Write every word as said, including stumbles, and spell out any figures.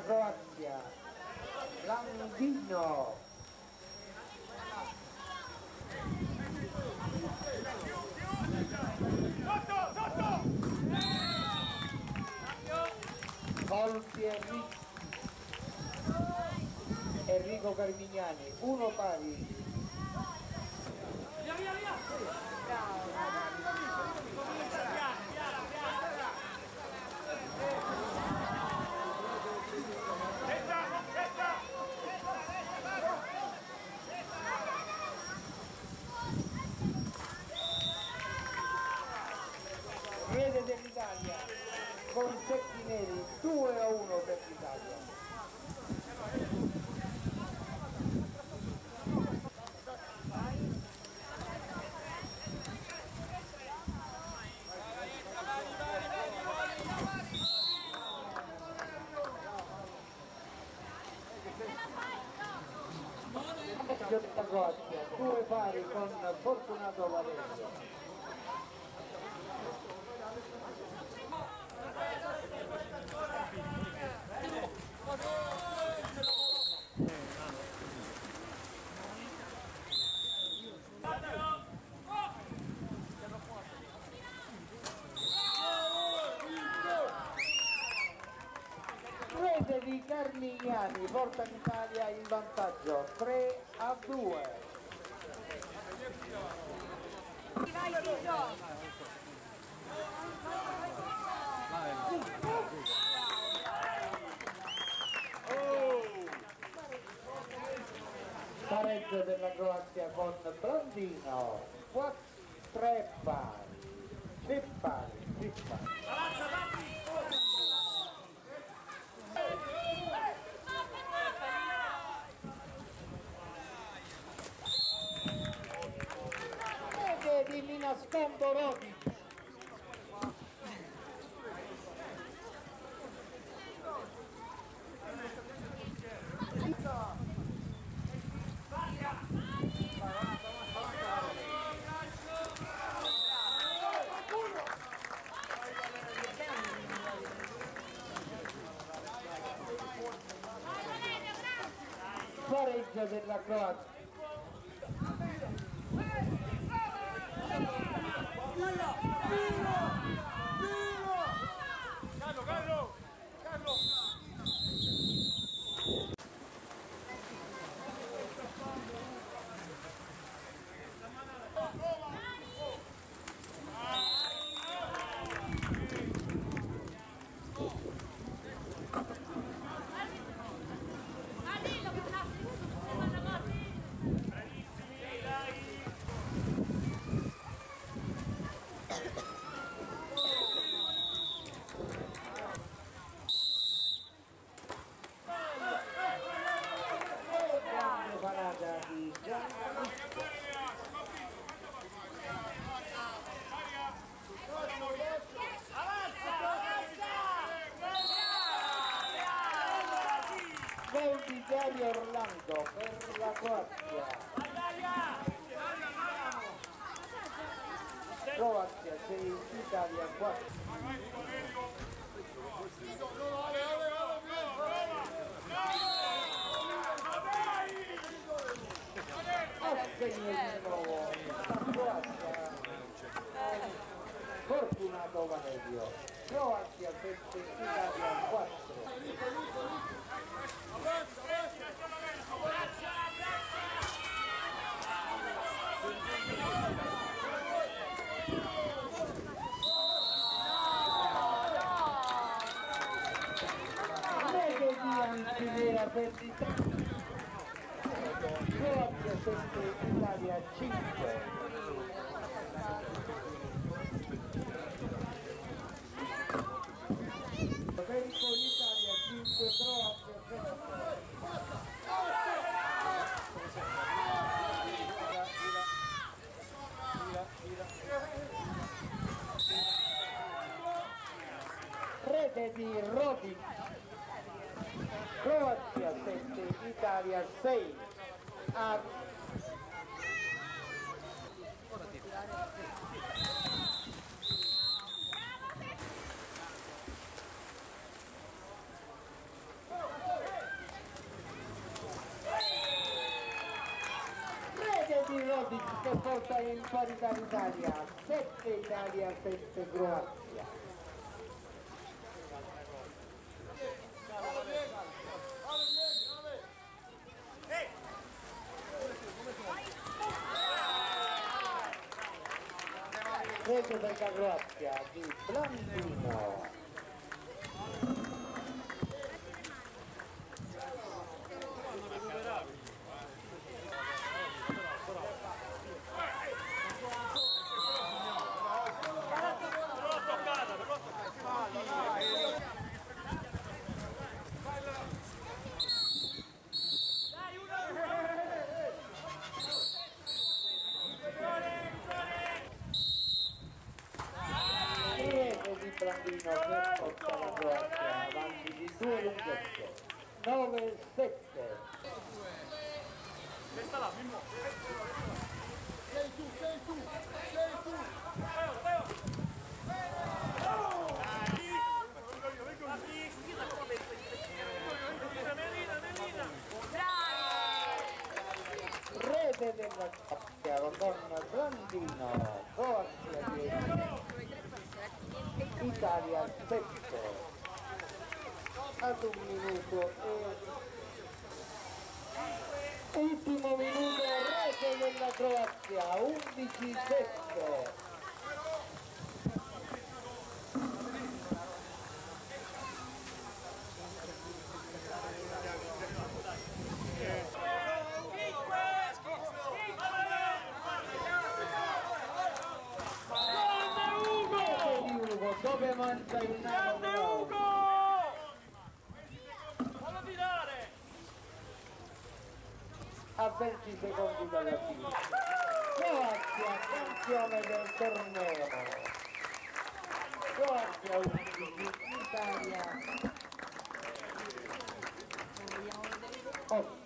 della Croazia, Landino. Sotto, sotto! Colpi Enrico, Enrico Carmignani, uno pari. Via, via, via! Rete dell'Italia con secchi neri, due a uno per l'Italia. Della Croazia, due pari con Fortunato Valerio. Rete di Carmignani porta l'Italia in vantaggio tre a due. Vai Tito! Pareggio della Croazia con Blandino, tre pari, tre pari, tre pari. Rete di Minascondo Rodi. Pareggio della Croazia. Carlo, Carlo! Carlo! Parata di Gianni. Gol di Dario Orlando per la Croazia. Croazia sei, Italia quattro. Assegno di nuovo la Croazia, Fortunato Valerio. Croazia sette, Italia quattro. Rete di Antinera per l'Italia. Croazia sette, Italia cinque. Federico Italia cinque, Croazia sette. Rete di Rodi. Croazia sette, Italia sei. A undici che porta in parità l'Italia, sette Italia, sette Croazia. Rete per la Croazia di Blandino. Blandino che porta la Croazia avanti di due lunghezze, nove sette. Resta là, Mimmo. Sei tu, sei tu, sei tu. Leo, Leo. Rete della Croazia con Blandino, Croazia dieci, Italia sette, ad un minuto e ultimo minuto, rete della Croazia, undici sette. Dove manca il Grande nano Ugo! Fallo tirare! a venti secondi dalla fine. Croazia campione del torneo. Croazia undici, Italia otto.